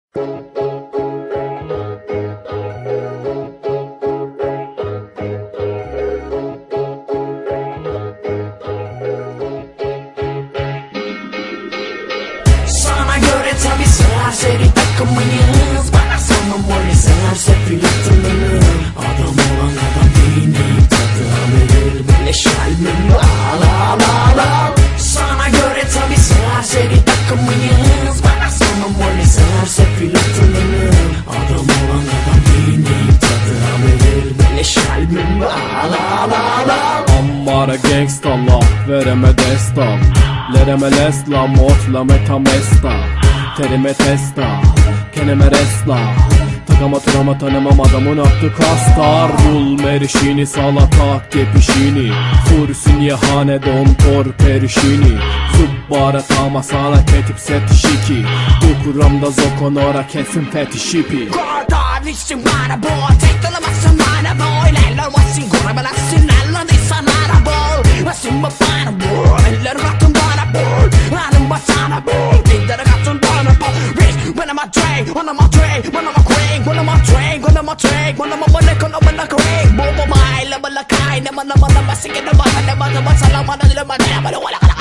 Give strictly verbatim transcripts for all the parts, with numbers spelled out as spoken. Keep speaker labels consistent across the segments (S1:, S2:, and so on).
S1: Sana göre tabi serseri takımıyız. Bana sormamalı serseri yatılır. Adam olan adam değilim, tadı alır. Böyle şalbim la la la la. Sana göre tabi serseri takımıyız. Bana sormamalı serseri yatılır. Adam olan adam değilim, tadı alır. Böyle şalbim la la la la.
S2: Ammara gangsta la, vereme destan. Lereme lesla, mortla metamesta. Terime testa, keneme resla. Takama turama tanımam adamın attı kastar. Rul merişini salata kepişini. Fursin yehane don tor perişini. Zubbara tama sana ketip set şiki. Ukuramda zokonora kesin fetişipi.
S1: Korda vişim bana boy. Tek dolamazsın bana boy. Neler varsın korabelasın. Neler değilsen ara boy. Varsın bana boy. Eller raktın bana boy. Anım basana boy. Dillere kattın bana boy. Rich when I'm a drag. When I'm a drag. When I'm a crank. When I'm a drag. When I'm a drag. When I'm a money. When I'm a crank. Bobo mai. Lama la kai. Nama nama nama. Sige nama. Nama nama. Salama. Nama nama.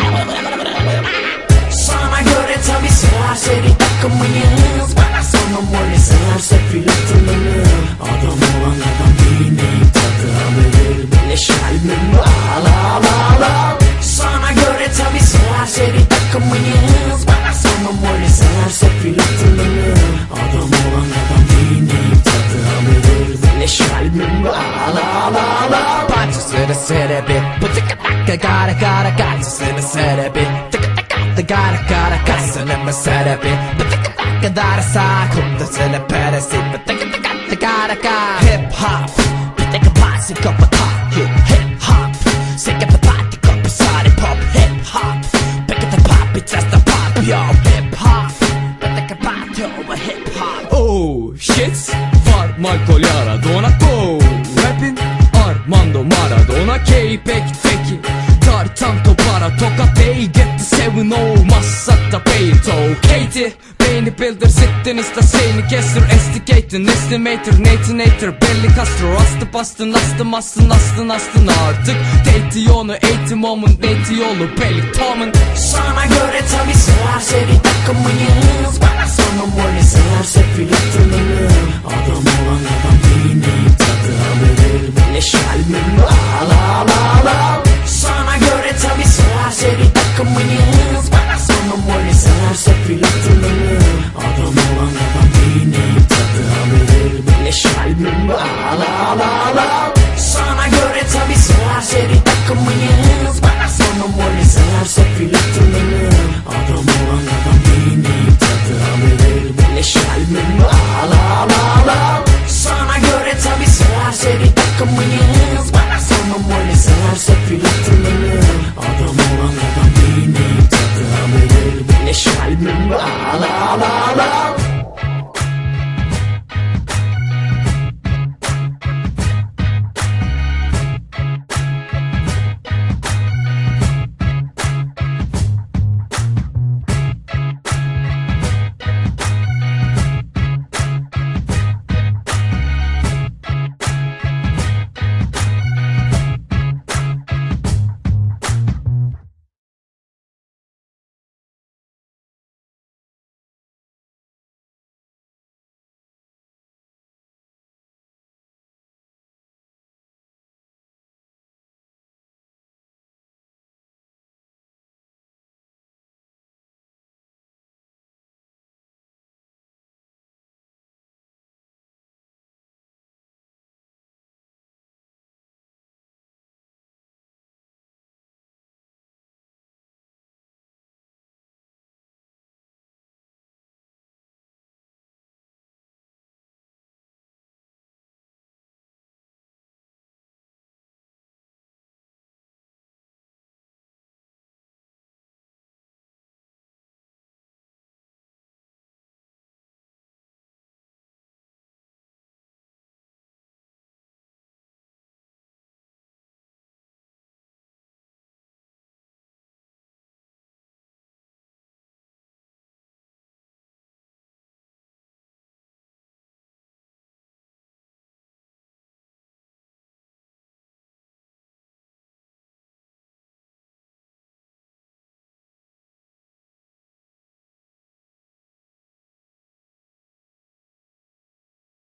S1: Sana göre tabi serseri takımıyız. Bana sormamalı serseri yatılır. Adam olan adam değilim, tadı alır. Böyle şalbim la la la la. Sana göre tabi serseri takımıyız. Bana sormamalı serseri yatılır. Adam olan adam değilim, tadı alır. Böyle şalbim la la la la. Parçasını serebi. Bu tıkı takı gara gara kaçısını serebi. The gara gara kasının mı sebebi? Bıtıkı takı darasa kumdasını peresi. Bıtıkı takı gara gara. Hip hop bıtıkı pasi kapı takı. Hip hop sick of the party kapı sarı pop. Hip hop pick up the pop, it's just the pop yo. Hip hop bıtıkı party over hip hop.
S3: Oh shit, var Michael Yaradona go. Rappin Armando Maradona K-Pek teki. Tar tanto para toka pay. Get the seven oh massatta peito. Katie beyni bildir sittin ista seni kestir. Estigator, estimator, natinator. Belli kastro astı bastın astım astın astın astın artık. Date onu eğitim omun nate yolu belli tomın.
S1: Sana göre tabi serseri takımıyız. Bana sormamalı serseri yatılır. Adam olan adam değilim, tadı alır. Böyle şalbim la la la la. Sana göre tabi serseri takımıyız. Bana sormamalı serseri yatılır. Adam olan adam değilim, tadı alır. Böyle şalbim la la la la. Sana göre tabi serseri takımıyız. Bana sormamalı serseri yatılır. Adam olan adam değilim, tadı alır. Böyle şalbim la la la la. Sana göre tabi serseri takımıyız. Bana sormamalı serseri yatılır. Adam olan adam değilim, tadı alır. Böyle şalbim la la